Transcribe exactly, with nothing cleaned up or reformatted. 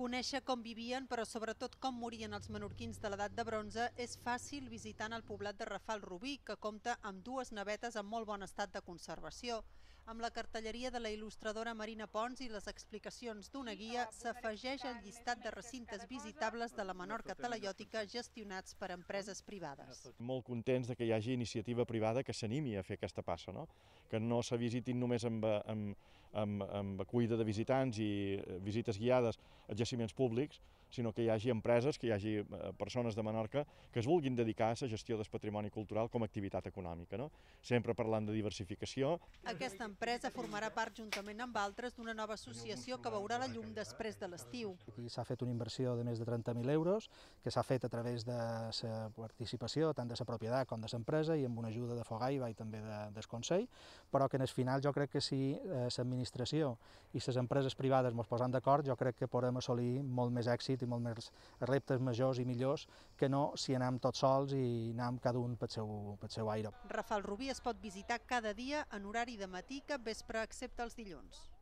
Conèixer com vivien, però sobretot com morien els menorquins de l'edat de bronze, és fàcil visitant el poblat de Rafelrubí, que compta amb dues navetes en molt bon estat de conservació. Amb la cartelleria de la il·lustradora Marina Pons i les explicacions d'una guia, s'afegeix al llistat de recintes visitables de la Menorca talaiòtica gestionats per empreses privades. Molt contents de que hi hagi iniciativa privada que s'animi a fer aquesta passa, no? Que no se visitin només amb, amb, amb, amb acollida de visitants i visites guiades a jaciments públics, sinó que hi hagi empreses, que hi hagi persones de Menorca que es vulguin dedicar a la gestió del patrimoni cultural com a activitat econòmica, no? Sempre parlant de diversificació. Aquesta empresa formarà part, juntament amb altres, d'una nova associació que veurà la llum després de l'estiu. Aquí s'ha fet una inversió de més de trenta mil euros, que s'ha fet a través de la participació tant de la propietat com de l'empresa i amb una ajuda de Fogaiva i també de, del Consell, però que en el final jo crec que si l'administració i les empreses privades ens posen d'acord, jo crec que podrem assolir molt més èxit i molt més reptes majors i millors que no si anem tots sols i anem cada un pel seu, pel seu aire. Rafelrubí es pot visitar cada dia en horari de matí i capvespre, excepte els dilluns.